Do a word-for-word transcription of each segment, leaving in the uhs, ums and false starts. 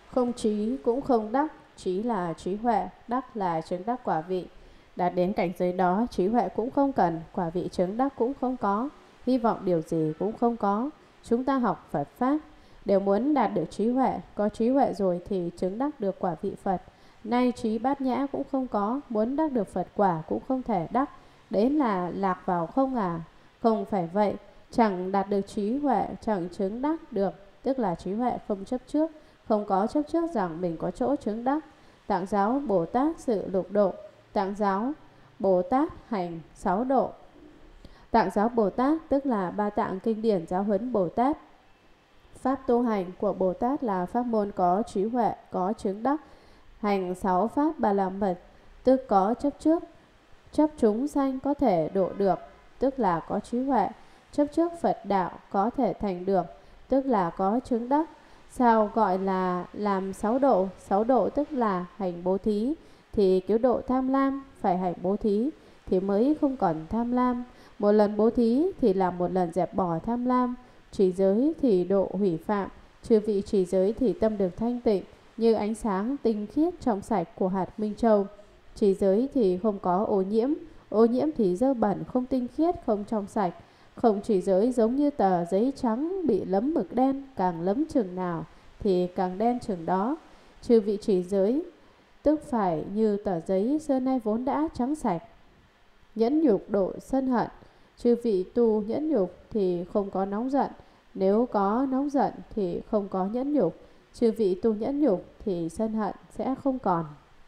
Không trí cũng không đắc, trí là trí huệ, đắc là chứng đắc quả vị. Đạt đến cảnh giới đó, trí huệ cũng không cần, quả vị chứng đắc cũng không có, hy vọng điều gì cũng không có. Chúng ta học Phật Pháp đều muốn đạt được trí huệ, có trí huệ rồi thì chứng đắc được quả vị Phật. Nay trí bát nhã cũng không có, muốn đắc được Phật quả cũng không thể đắc. Đấy là lạc vào không à? Không phải vậy, chẳng đạt được trí huệ, chẳng chứng đắc được, tức là trí huệ không chấp trước, không có chấp trước rằng mình có chỗ chứng đắc. Tạng giáo Bồ Tát sự lục độ, tạng giáo Bồ Tát hành sáu độ. Tạng giáo Bồ Tát tức là ba tạng kinh điển giáo huấn Bồ Tát. Pháp tu hành của Bồ Tát là pháp môn có trí huệ, có chứng đắc. Hành sáu pháp ba la mật, tức có chấp trước, chấp chúng sanh có thể độ được, tức là có trí huệ. Chấp trước Phật đạo có thể thành được, tức là có chứng đắc. Sao gọi là làm sáu độ? Sáu độ tức là hành bố thí, thì cứu độ tham lam phải hành bố thí thì mới không còn tham lam. Một lần bố thí thì là một lần dẹp bỏ tham lam. Trì giới thì độ hủy phạm, chư vị trì giới thì tâm được thanh tịnh như ánh sáng tinh khiết trong sạch của hạt minh châu. Trì giới thì không có ô nhiễm, ô nhiễm thì dơ bẩn, không tinh khiết, không trong sạch. Không trì giới giống như tờ giấy trắng bị lấm mực đen, càng lấm chừng nào thì càng đen chừng đó. Chư vị trì giới tức phải như tờ giấy xưa nay vốn đã trắng sạch. Nhẫn nhục độ sân hận, chư vị tu nhẫn nhục thì không có nóng giận, nếu có nóng giận thì không có nhẫn nhục. Chư vị tu nhẫn nhục thì sân hận sẽ không còn.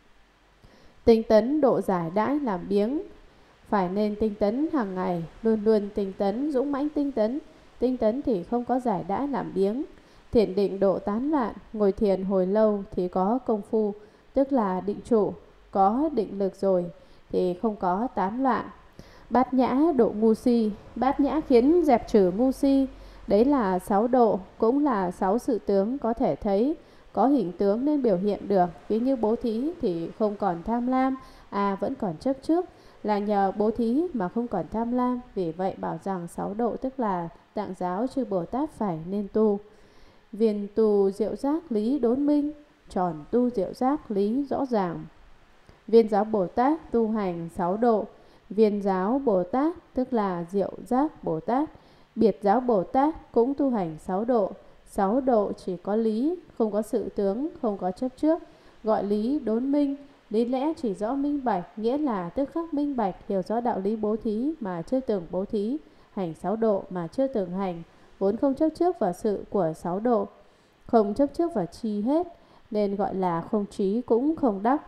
Tinh tấn độ giải đãi làm biếng, phải nên tinh tấn hàng ngày, luôn luôn tinh tấn, dũng mãnh tinh tấn. Tinh tấn thì không có giải đãi làm biếng. Thiền định độ tán loạn, ngồi thiền hồi lâu thì có công phu, tức là định trụ, có định lực rồi thì không có tán loạn. Bát nhã độ ngu si, bát nhã khiến dẹp trừ ngu si. Đấy là sáu độ, cũng là sáu sự tướng có thể thấy, có hình tướng nên biểu hiện được. Ví như bố thí thì không còn tham lam, à vẫn còn chấp trước, là nhờ bố thí mà không còn tham lam. Vì vậy bảo rằng sáu độ tức là tạng giáo chư Bồ Tát phải nên tu. Viên tu diệu giác lý đốn minh, tròn tu diệu giác lý rõ ràng. Viên giáo Bồ Tát tu hành sáu độ. Viên giáo Bồ Tát tức là diệu giác Bồ Tát. Biệt giáo Bồ Tát cũng tu hành sáu độ. Sáu độ chỉ có lý, không có sự tướng, không có chấp trước, gọi lý đốn minh. Lý lẽ chỉ rõ minh bạch, nghĩa là tức khắc minh bạch, hiểu rõ đạo lý bố thí mà chưa từng bố thí, hành sáu độ mà chưa từng hành, vốn không chấp trước vào sự của sáu độ, không chấp trước vào chi hết, nên gọi là không trí cũng không đắc.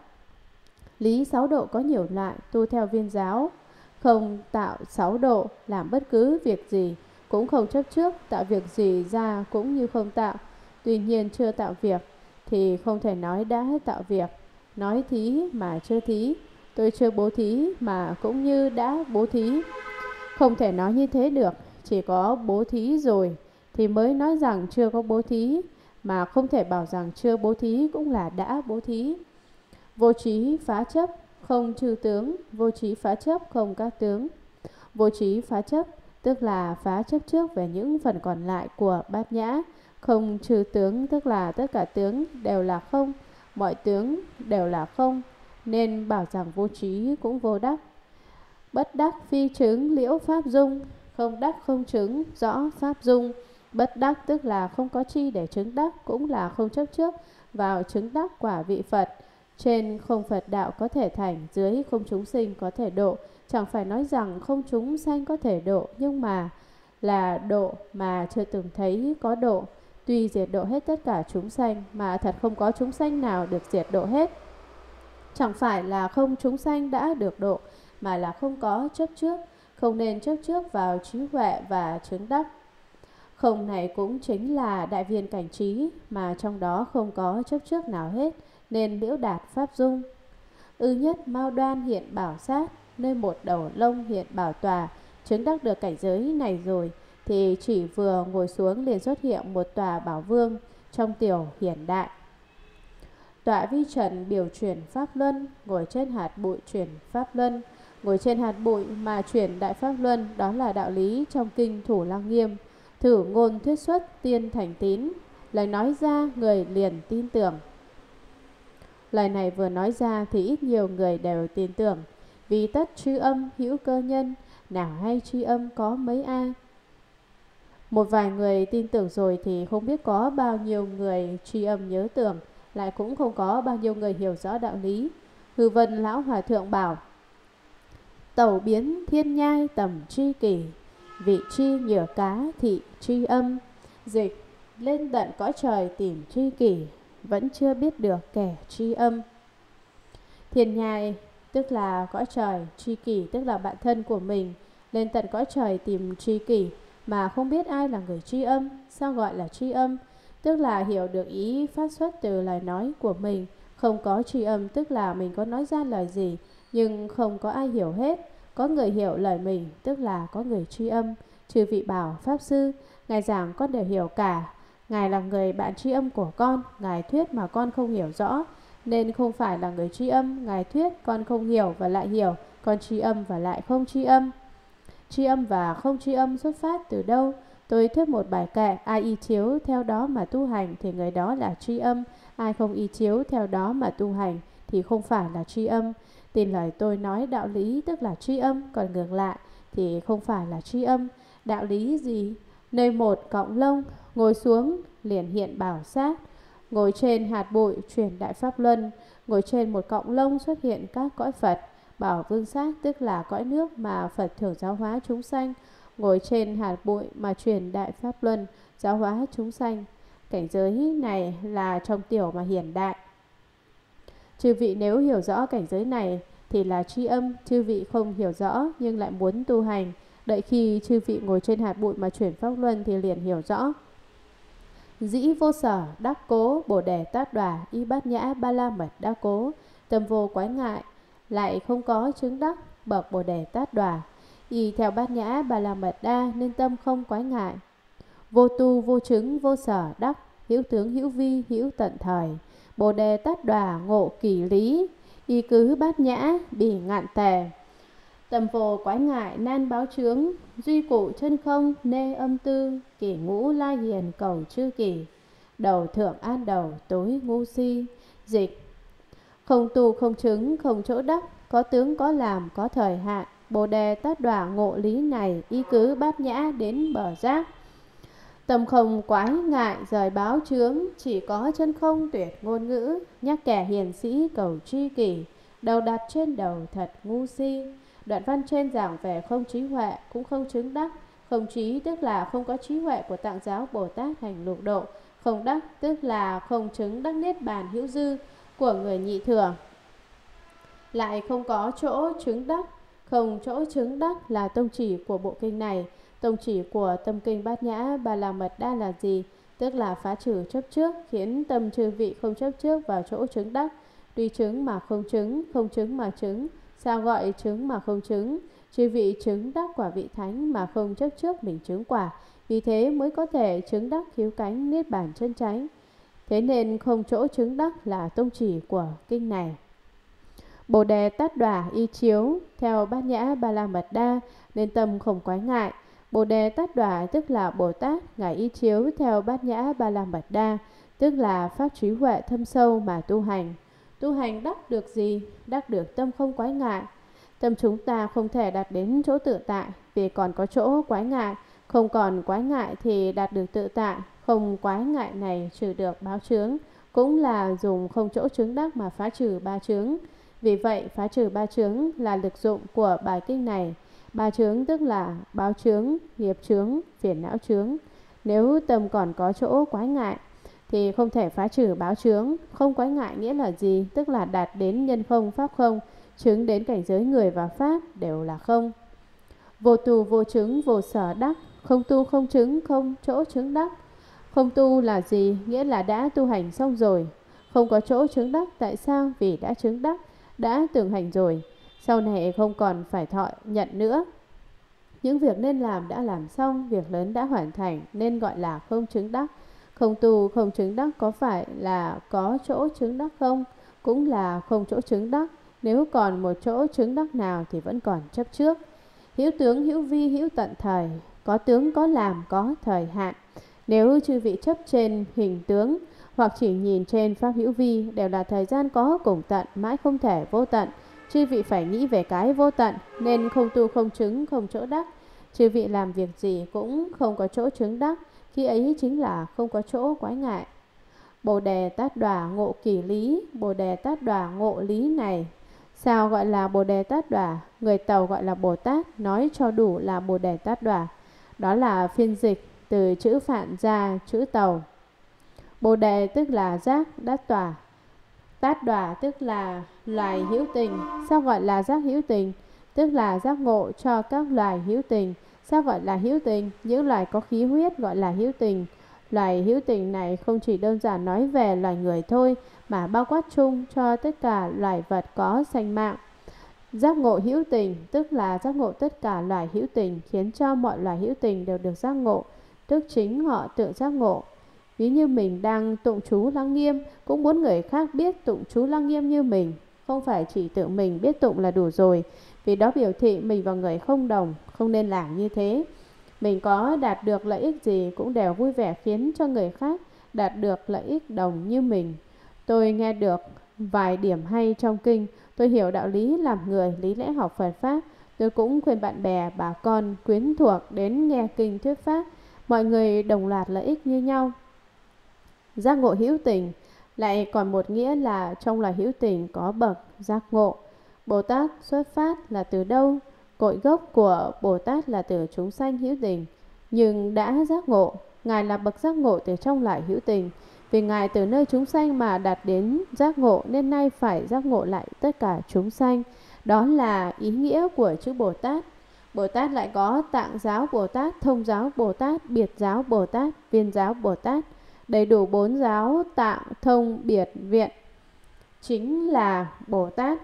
Lý sáu độ có nhiều loại, tu theo viên giáo, không tạo sáu độ, làm bất cứ việc gì, cũng không chấp trước, tạo việc gì ra cũng như không tạo. Tuy nhiên chưa tạo việc thì không thể nói đã tạo việc. Nói thí mà chưa thí, tôi chưa bố thí mà cũng như đã bố thí. Không thể nói như thế được, chỉ có bố thí rồi thì mới nói rằng chưa có bố thí, mà không thể bảo rằng chưa bố thí cũng là đã bố thí. Vô trí phá chấp, không trừ tướng, vô trí phá chấp không các tướng. Vô trí phá chấp tức là phá chấp trước về những phần còn lại của bát nhã. Không trừ tướng tức là tất cả tướng đều là không, mọi tướng đều là không, nên bảo rằng vô trí cũng vô đắc. Bất đắc phi chứng liễu pháp dung, không đắc không chứng rõ pháp dung. Bất đắc tức là không có chi để chứng đắc, cũng là không chấp trước vào chứng đắc quả vị Phật. Trên không Phật đạo có thể thành, dưới không chúng sinh có thể độ. Chẳng phải nói rằng không chúng sanh có thể độ, nhưng mà là độ mà chưa từng thấy có độ. Tuy diệt độ hết tất cả chúng sanh, mà thật không có chúng sanh nào được diệt độ hết. Chẳng phải là không chúng sanh đã được độ, mà là không có chấp trước, không nên chấp trước vào trí huệ và chứng đắc. Không này cũng chính là đại viên cảnh trí, mà trong đó không có chấp trước nào hết, nên liễu đạt pháp dung. Ư nhất mao đoan hiện bảo sát, nơi một đầu lông hiện bảo tòa. Chứng đắc được cảnh giới này rồi thì chỉ vừa ngồi xuống liền xuất hiện một tòa bảo vương trong tiểu hiển đại. Tọa vi trần biểu chuyển pháp luân, ngồi trên hạt bụi chuyển pháp luân. Ngồi trên hạt bụi mà chuyển đại pháp luân, đó là đạo lý trong kinh Thủ Lăng Nghiêm. Thử ngôn thuyết xuất tiên thành tín, lời nói ra người liền tin tưởng. Lời này vừa nói ra thì ít nhiều người đều tin tưởng, vì tất tri âm hữu cơ nhân, nào hay tri âm có mấy ai. Một vài người tin tưởng rồi thì không biết có bao nhiêu người tri âm nhớ tưởng, lại cũng không có bao nhiêu người hiểu rõ đạo lý. Hư Vân lão hòa thượng bảo: tẩu biến thiên nhai tầm tri kỷ, vị tri nhửa cá thị tri âm. Dịch: lên tận cõi trời tìm tri kỷ, vẫn chưa biết được kẻ tri âm. Thiên nhai tức là cõi trời, tri kỷ tức là bạn thân của mình. Lên tận cõi trời tìm tri kỷ mà không biết ai là người tri âm. Sao gọi là tri âm? Tức là hiểu được ý phát xuất từ lời nói của mình. Không có tri âm tức là mình có nói ra lời gì nhưng không có ai hiểu hết. Có người hiểu lời mình tức là có người tri âm. Chư vị bảo: Pháp Sư, Ngài giảng con đều hiểu cả. Ngài là người bạn tri âm của con, Ngài thuyết mà con không hiểu rõ, nên không phải là người tri âm. Ngài thuyết con không hiểu và lại hiểu, con tri âm và lại không tri âm. Tri âm và không tri âm xuất phát từ đâu? Tôi thuyết một bài kệ, ai y chiếu theo đó mà tu hành thì người đó là tri âm. Ai không y chiếu theo đó mà tu hành thì không phải là tri âm. Tin lời tôi nói đạo lý tức là tri âm, còn ngược lại thì không phải là tri âm. Đạo lý gì? Nơi một cọng lông, ngồi xuống liền hiện bảo sát. Ngồi trên hạt bụi truyền đại pháp luân. Ngồi trên một cọng lông xuất hiện các cõi Phật. Bảo vương sát tức là cõi nước mà Phật thường giáo hóa chúng sanh. Ngồi trên hạt bụi mà truyền đại pháp luân, giáo hóa chúng sanh. Cảnh giới này là trong tiểu mà hiển đại. Chư vị nếu hiểu rõ cảnh giới này thì là tri âm. Chư vị không hiểu rõ nhưng lại muốn tu hành, đợi khi chư vị ngồi trên hạt bụi mà chuyển pháp luân thì liền hiểu rõ. Dĩ vô sở đắc cố, bồ đề tát đòa, y bát nhã ba la mật đắc cố. Tâm vô quái ngại, lại không có chứng đắc bậc bồ đề tát đòa. Y theo bát nhã ba la mật đa nên tâm không quái ngại. Vô tu vô chứng vô sở đắc, hữu tướng hữu vi hữu tận thời. Bồ đề tát đòa ngộ kỳ lý, y cứ bát nhã bỉ ngạn tề. Tâm vô quái ngại nan báo chướng, duy cụ chân không nê âm tư. Kỷ ngũ la hiền cầu chư kỷ, đầu thượng an đầu tối ngu si. Dịch: không tu không chứng không chỗ đắc, có tướng có làm có thời hạn. Bồ đề tát đòa ngộ lý này, y cứ bát nhã đến bờ giác. Tâm không quái ngại rời báo chướng, chỉ có chân không tuyệt ngôn ngữ. Nhắc kẻ hiền sĩ cầu tri kỷ, đầu đặt trên đầu thật ngu si. Đoạn văn trên giảng về không trí huệ cũng không chứng đắc. Không trí tức là không có trí huệ của Tạng giáo Bồ Tát hành lục độ. Không đắc tức là không chứng đắc niết bàn hữu dư của người nhị thừa, lại không có chỗ chứng đắc. Không chỗ chứng đắc là tông chỉ của bộ kinh này. Tông chỉ của tâm kinh bát nhã ba la mật đa là gì? Tức là phá trừ chấp trước, khiến tâm chư vị không chấp trước vào chỗ chứng đắc. Tuy chứng mà không chứng, không chứng mà chứng. Sao gọi chứng mà không chứng? Chư vị chứng đắc quả vị thánh mà không chấp trước mình chứng quả, vì thế mới có thể chứng đắc khiếu cánh niết bàn chân chánh. Thế nên không chỗ chứng đắc là tông chỉ của kinh này. Bồ đề tát đòa y chiếu theo bát nhã ba la mật đa nên tâm không quái ngại. Bồ đề tát đòa tức là Bồ Tát, ngài y chiếu theo bát nhã ba la mật đa, tức là pháp trí huệ thâm sâu mà tu hành. Tu hành đắc được gì? Đắc được tâm không quái ngại. Tâm chúng ta không thể đạt đến chỗ tự tại vì còn có chỗ quái ngại. Không còn quái ngại thì đạt được tự tại. Không quái ngại này trừ được báo chướng, cũng là dùng không chỗ chứng đắc mà phá trừ ba chướng. Vì vậy phá trừ ba chướng là lực dụng của bài kinh này. Ba chướng tức là báo chướng, nghiệp chướng, phiền não chướng. Nếu tâm còn có chỗ quái ngại thì không thể phá trừ báo chướng. Không quái ngại nghĩa là gì? Tức là đạt đến nhân không, pháp không, chứng đến cảnh giới người và pháp đều là không. Vô tu vô chứng vô sở đắc, không tu không chứng không chỗ chứng đắc. Không tu là gì? Nghĩa là đã tu hành xong rồi. Không có chỗ chứng đắc. Tại sao? Vì đã chứng đắc, đã tường hành rồi, sau này không còn phải thọ nhận nữa. Những việc nên làm đã làm xong, việc lớn đã hoàn thành nên gọi là không chứng đắc. Không tu không chứng đắc có phải là có chỗ chứng đắc không? Cũng là không chỗ chứng đắc. Nếu còn một chỗ chứng đắc nào thì vẫn còn chấp trước. Hữu tướng hữu vi hữu tận thời, có tướng có làm có thời hạn. Nếu chư vị chấp trên hình tướng hoặc chỉ nhìn trên pháp hữu vi, đều là thời gian có cùng tận, mãi không thể vô tận. Chư vị phải nghĩ về cái vô tận, nên không tu không chứng, không chỗ đắc. Chư vị làm việc gì cũng không có chỗ chứng đắc, khi ấy chính là không có chỗ quái ngại. Bồ đề tát đọa ngộ kỳ lý, bồ đề tát đọa ngộ lý này. Sao gọi là bồ đề tát đọa? Người Tàu gọi là Bồ Tát, nói cho đủ là bồ đề tát đọa. Đó là phiên dịch từ chữ Phạn ra chữ Tàu. Bồ đề tức là giác đắc tỏa, tát đọa tức là loài hữu tình. Sao gọi là giác hữu tình? Tức là giác ngộ cho các loài hữu tình. Sao gọi là hữu tình? Những loài có khí huyết gọi là hữu tình. Loài hữu tình này không chỉ đơn giản nói về loài người thôi, mà bao quát chung cho tất cả loài vật có sanh mạng. Giác ngộ hữu tình tức là giác ngộ tất cả loài hữu tình, khiến cho mọi loài hữu tình đều được giác ngộ, tức chính họ tự giác ngộ. Ví như mình đang tụng chú Lăng Nghiêm, cũng muốn người khác biết tụng chú Lăng Nghiêm như mình, không phải chỉ tự mình biết tụng là đủ rồi, vì đó biểu thị mình và người không đồng, không nên làm như thế. Mình có đạt được lợi ích gì cũng đều vui vẻ khiến cho người khác đạt được lợi ích đồng như mình. Tôi nghe được vài điểm hay trong kinh, tôi hiểu đạo lý làm người, lý lẽ học Phật Pháp. Tôi cũng khuyên bạn bè, bà con, quyến thuộc đến nghe kinh thuyết Pháp. Mọi người đồng loạt lợi ích như nhau. Giác ngộ hữu tình lại còn một nghĩa là trong loài hữu tình có bậc giác ngộ. Bồ Tát xuất phát là từ đâu? Cội gốc của Bồ Tát là từ chúng sanh hữu tình, nhưng đã giác ngộ. Ngài là bậc giác ngộ từ trong loài hữu tình. Vì Ngài từ nơi chúng sanh mà đạt đến giác ngộ, nên nay phải giác ngộ lại tất cả chúng sanh. Đó là ý nghĩa của chữ Bồ Tát. Bồ Tát lại có tạng giáo Bồ Tát, thông giáo Bồ Tát, biệt giáo Bồ Tát, viên giáo Bồ Tát. Đầy đủ bốn giáo tạng, thông, biệt, viện chính là Bồ Tát.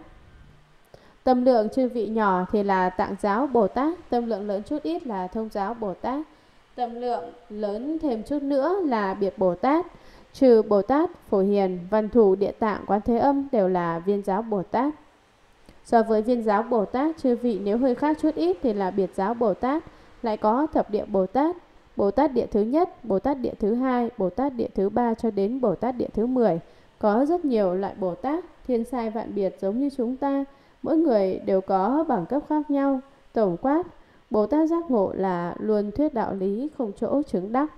Tâm lượng chư vị nhỏ thì là tạng giáo Bồ Tát, tâm lượng lớn chút ít là thông giáo Bồ Tát, tâm lượng lớn thêm chút nữa là biệt Bồ Tát. Trừ Bồ Tát, Phổ Hiền, Văn Thù, Địa Tạng, Quán Thế Âm đều là viên giáo Bồ Tát. So với viên giáo Bồ Tát, chư vị nếu hơi khác chút ít thì là biệt giáo Bồ Tát, lại có thập địa Bồ Tát, Bồ Tát địa thứ nhất, Bồ Tát địa thứ hai, Bồ Tát địa thứ ba cho đến Bồ Tát địa thứ mười. Có rất nhiều loại Bồ Tát, thiên sai vạn biệt giống như chúng ta, mỗi người đều có bằng cấp khác nhau. Tổng quát, Bồ Tát giác ngộ là luôn thuyết đạo lý không chỗ chứng đắc.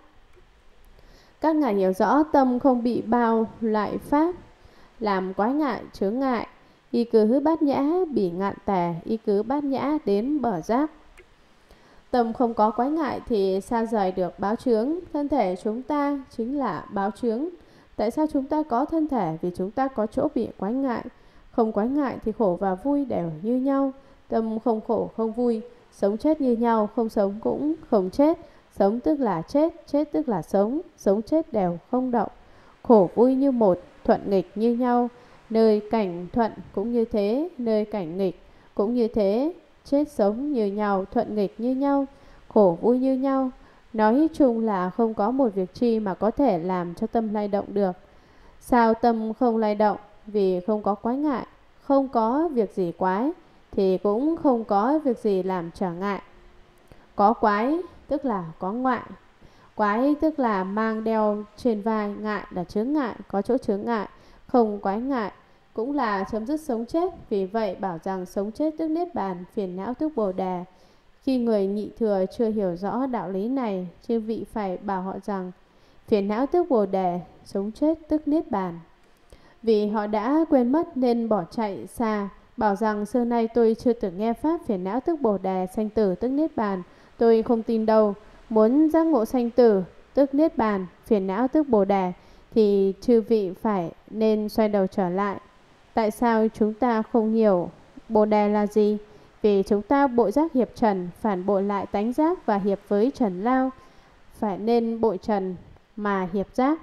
Các ngài hiểu rõ tâm không bị bao loại pháp, làm quái ngại, chướng ngại, y cứ hứ bát nhã, bỉ ngạn tề, y cứ bát nhã đến bờ giác. Tâm không có quái ngại thì xa rời được báo chướng. Thân thể chúng ta chính là báo chướng. Tại sao chúng ta có thân thể? Vì chúng ta có chỗ bị quái ngại. Không quái ngại thì khổ và vui đều như nhau. Tâm không khổ không vui, sống chết như nhau, không sống cũng không chết. Sống tức là chết, chết tức là sống, sống chết đều không động. Khổ vui như một, thuận nghịch như nhau. Nơi cảnh thuận cũng như thế, nơi cảnh nghịch cũng như thế. Chết sống như nhau, thuận nghịch như nhau, khổ vui như nhau. Nói chung là không có một việc chi mà có thể làm cho tâm lay động được. Sao tâm không lay động? Vì không có quái ngại. Không có việc gì quái thì cũng không có việc gì làm trở ngại. Có quái tức là có ngoại. Quái tức là mang đeo trên vai, ngại là chướng ngại, có chỗ chướng ngại. Không quái ngại cũng là chấm dứt sống chết. Vì vậy bảo rằng sống chết tức niết bàn, phiền não tức bồ đề. Khi người nhị thừa chưa hiểu rõ đạo lý này, chư vị phải bảo họ rằng phiền não tức bồ đề, sống chết tức niết bàn. Vì họ đã quên mất nên bỏ chạy xa, bảo rằng xưa nay tôi chưa từng nghe pháp phiền não tức bồ đề, sanh tử tức niết bàn. Tôi không tin đâu. Muốn giác ngộ sanh tử tức niết bàn, phiền não tức bồ đề thì chư vị phải nên xoay đầu trở lại. Tại sao chúng ta không hiểu bồ đề là gì? Vì chúng ta bội giác hiệp trần, phản bội lại tánh giác và hiệp với trần lao. Phải nên bội trần mà hiệp giác.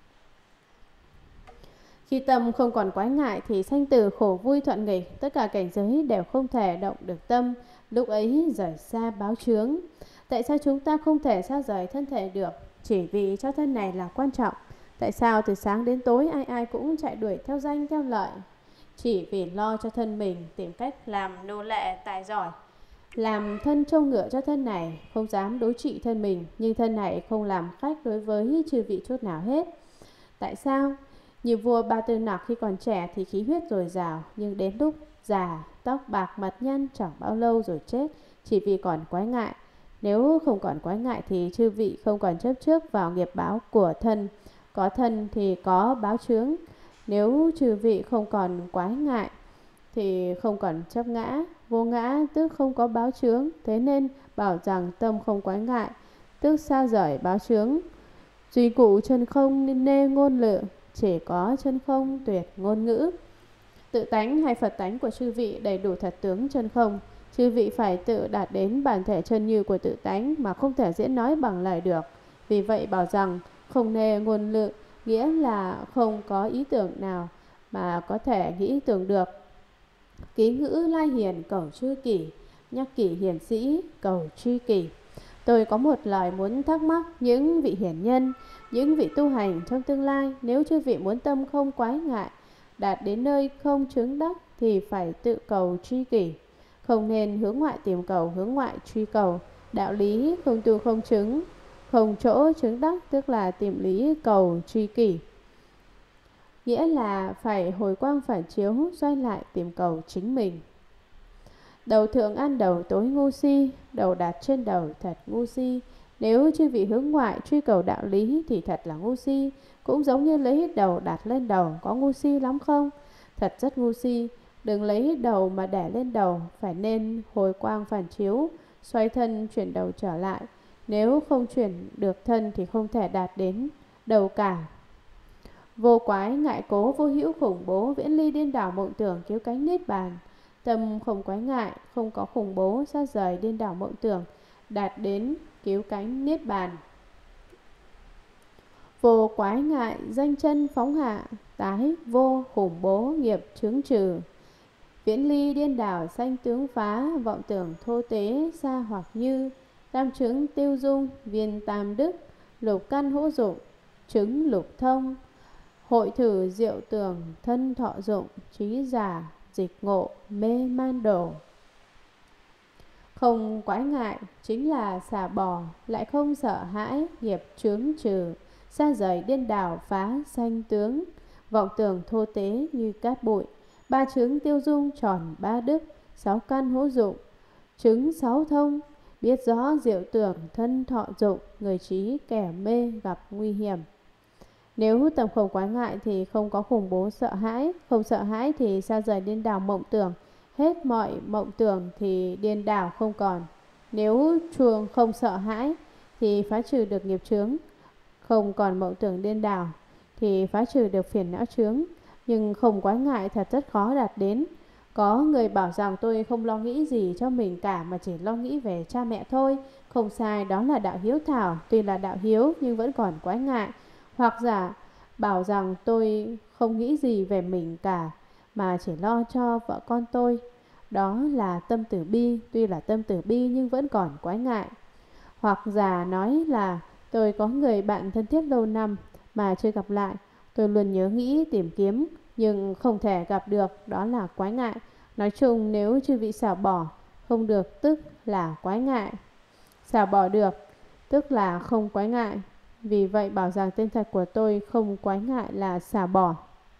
Khi tâm không còn quái ngại thì sanh tử khổ vui thuận nghịch, tất cả cảnh giới đều không thể động được tâm. Lúc ấy rời xa báo chướng. Tại sao chúng ta không thể xa rời thân thể được? Chỉ vì cho thân này là quan trọng. Tại sao từ sáng đến tối ai ai cũng chạy đuổi theo danh theo lợi? Chỉ vì lo cho thân mình, tìm cách làm nô lệ tài giỏi. làm thân trâu ngựa cho thân này, không dám đối trị thân mình, nhưng thân này không làm khách đối với chư vị chút nào hết. Tại sao? Như vua Ba Tư Nặc khi còn trẻ thì khí huyết dồi dào, nhưng đến lúc già, tóc bạc mặt nhăn chẳng bao lâu rồi chết, chỉ vì còn quái ngại. Nếu không còn quái ngại thì chư vị không còn chấp trước vào nghiệp báo của thân. Có thân thì có báo chướng. Nếu chư vị không còn quái ngại thì không còn chấp ngã. Vô ngã tức không có báo chướng. Thế nên bảo rằng tâm không quái ngại, tức xa rời báo chướng. Duy cụ chân không nê ngôn lự, chỉ có chân không tuyệt ngôn ngữ. Tự tánh hay Phật tánh của chư vị đầy đủ thật tướng chân không. Chư vị phải tự đạt đến bản thể chân như của tự tánh mà không thể diễn nói bằng lời được. Vì vậy bảo rằng không nê ngôn lự, nghĩa là không có ý tưởng nào mà có thể nghĩ tưởng được. Ký ngữ lai hiền cầu chư kỷ, nhắc kỷ hiền sĩ cầu tri kỷ. Tôi có một lời muốn thắc mắc những vị hiển nhân, những vị tu hành trong tương lai. Nếu chư vị muốn tâm không quái ngại, đạt đến nơi không chứng đắc thì phải tự cầu tri kỷ. Không nên hướng ngoại tìm cầu, hướng ngoại truy cầu. Đạo lý không tu không chứng, không chỗ chứng đắc, tức là tìm lý cầu tri kỷ. Nghĩa là phải hồi quang phản chiếu, xoay lại tìm cầu chính mình. Đầu thượng ăn đầu tối ngu si, đầu đặt trên đầu thật ngu si. Nếu chư vị hướng ngoại truy cầu đạo lý thì thật là ngu si. Cũng giống như lấy hết đầu đặt lên đầu, có ngu si lắm không? Thật rất ngu si. Đừng lấy hết đầu mà để lên đầu, phải nên hồi quang phản chiếu, xoay thân chuyển đầu trở lại. Nếu không chuyển được thân thì không thể đạt đến đầu cả. Vô quái ngại cố, vô hữu khủng bố, viễn ly điên đảo mộng tưởng, cứu cánh niết bàn. Tâm không quái ngại, không có khủng bố, xa rời điên đảo mộng tưởng, đạt đến cứu cánh niết bàn. Vô quái ngại, danh chân phóng hạ, tái vô khủng bố, nghiệp chướng trừ. Viễn ly điên đảo, sanh tướng phá, vọng tưởng thô tế, xa hoặc như. Tam chứng tiêu dung, viên tam đức, lục căn hữu dụng, chứng lục thông. Hội thử diệu tưởng, thân thọ dụng, trí giả, dịch ngộ, mê man đổ. Không quái ngại chính là xả bỏ, lại không sợ hãi, nghiệp chướng trừ, xa rời điên đảo phá sanh tướng, vọng tưởng thô tế như cát bụi. Ba chứng tiêu dung tròn ba đức, sáu căn hữu dụng, chứng sáu thông, biết rõ diệu tưởng thân thọ dụng, người trí kẻ mê gặp nguy hiểm. Nếu tâm không quái ngại thì không có khủng bố sợ hãi, không sợ hãi thì xa rời điên đảo mộng tưởng, hết mọi mộng tưởng thì điên đảo không còn. Nếu chuông không sợ hãi thì phá trừ được nghiệp chướng, không còn mộng tưởng điên đảo thì phá trừ được phiền não chướng. Nhưng không quái ngại thật rất khó đạt đến. Có người bảo rằng tôi không lo nghĩ gì cho mình cả mà chỉ lo nghĩ về cha mẹ thôi. Không sai, đó là đạo hiếu thảo, tuy là đạo hiếu nhưng vẫn còn quái ngại. Hoặc giả bảo rằng tôi không nghĩ gì về mình cả mà chỉ lo cho vợ con tôi, đó là tâm từ bi, tuy là tâm từ bi nhưng vẫn còn quái ngại. Hoặc giả nói là tôi có người bạn thân thiết lâu năm mà chưa gặp lại, tôi luôn nhớ nghĩ tìm kiếm nhưng không thể gặp được, đó là quái ngại. Nói chung nếu chư vị xả bỏ không được tức là quái ngại, xả bỏ được tức là không quái ngại. Vì vậy bảo rằng tên thật của tôi không quái ngại là xả bỏ.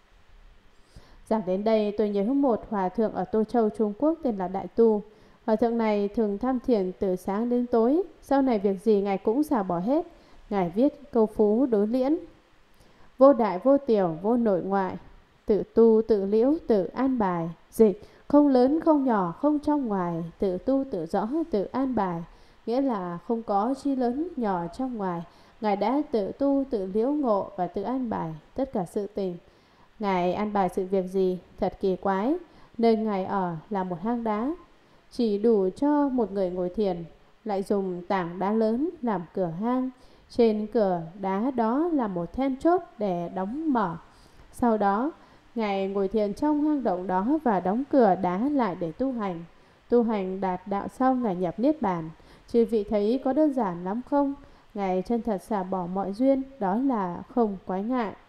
Giảng đến đây tôi nhớ một hòa thượng ở Tô Châu, Trung Quốc tên là Đại Tu. Hòa thượng này thường tham thiền từ sáng đến tối, sau này việc gì ngài cũng xả bỏ hết. Ngài viết câu phú đối liễn: vô đại vô tiểu vô nội ngoại, tự tu tự liễu tự an bài. Dịch: không lớn không nhỏ không trong ngoài, tự tu tự rõ tự an bài. Nghĩa là không có chi lớn nhỏ trong ngoài, Ngài đã tự tu tự liễu ngộ và tự an bài tất cả sự tình. Ngài an bài sự việc gì thật kỳ quái. Nơi Ngài ở là một hang đá, chỉ đủ cho một người ngồi thiền, lại dùng tảng đá lớn làm cửa hang. Trên cửa đá đó là một then chốt để đóng mở. Sau đó Ngài ngồi thiền trong hang động đó và đóng cửa đá lại để tu hành. Tu hành đạt đạo xong Ngài nhập niết bàn. Chư vị thấy có đơn giản lắm không? Ngài chân thật xả bỏ mọi duyên, đó là không quái ngại.